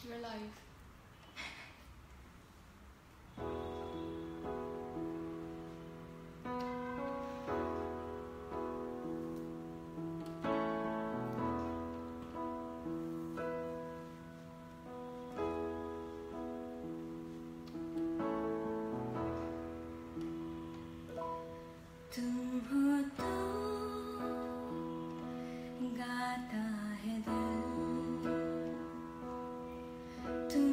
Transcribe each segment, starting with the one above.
We're live. तुम हो तो गाता है दिल, तुम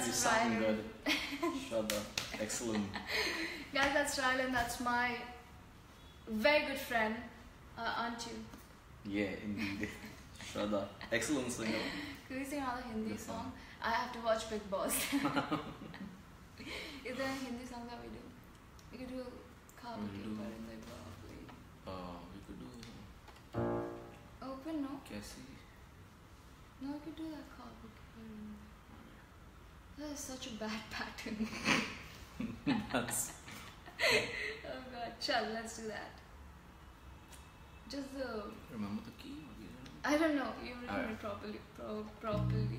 that's sound Rylan. good. Shraddha, excellent. Guys, that's Rylan. That's my very good friend, aren't you? Yeah, indeed. Shraddha, excellent singer. Could we sing another Hindi Good song? song. I have to watch Big Boss. Is there a Hindi song that we do? We could do Khab We'll Ke do- Parinde Baapre. We could do Open, no? Kaisi. No, we could do that Khab Ke Parinde. That is such a bad pattern. That's Oh god, chal, let's do that. Just the... remember the key. Or you don't know? I don't know, you've written Alright. it properly. Properly.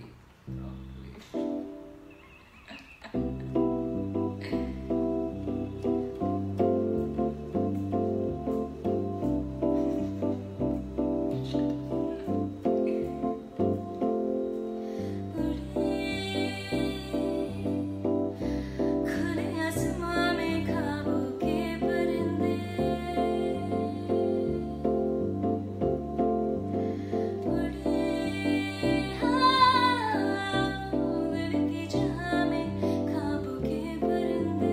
खुले आसमां में ख्वाबों के परिंदे उड़े उड़ती जहां में ख्वाबों के परिंदे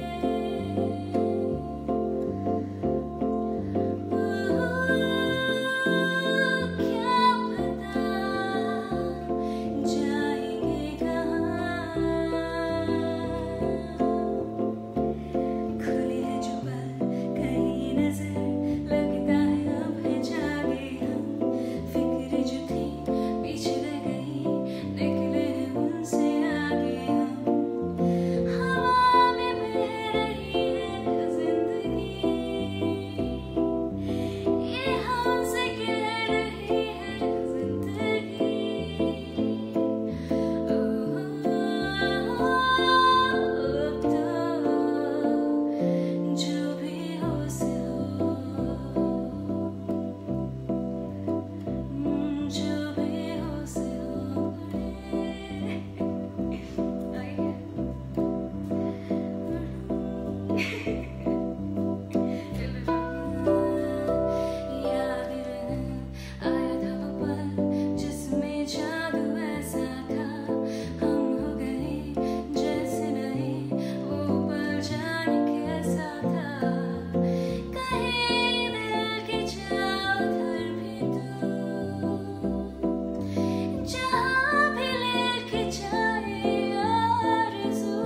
क्या पता जाएंगे कहाँ खुली है जो बात कहीं नजर लगता है अब है जागे हम फिक्र जो थी पीछे रह गई निकले हैं उनसे आगे हम हवा में बह रही है जिंदगी ये हमसे कह रही है जिंदगी जो भी हो से हो जो भी हो से हो याद आया था वो पल जिसमें जादू ऐसा था हम हो गए जैसे नए वो पल जाने कैसा था कहीं दिल की चाह उधर भी तू जहाँ भी लेके जाए आरज़ू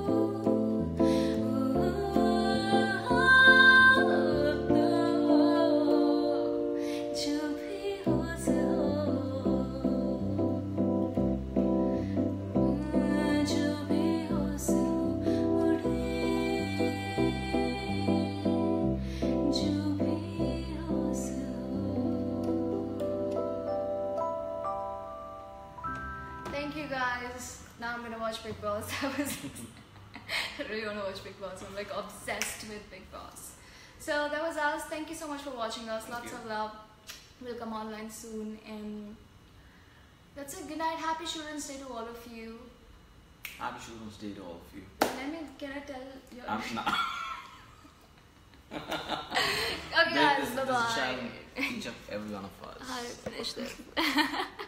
जो भी हो सो जो भी हो सो उड़े जो भी हो सो Thank you guys. Now I'm gonna watch Big Boss. I really wanna watch Big Boss. I'm like obsessed with Big Boss. So that was us. Thank you so much for watching us. Thank Lots you. of love. We'll come online soon. And that's it. Good night. Happy Children's Day to all of you. Happy Children's Day to all of you. Can I tell your... I'm not. Okay guys, This is a bye-bye. challenge each of every one of us. I'll finish this.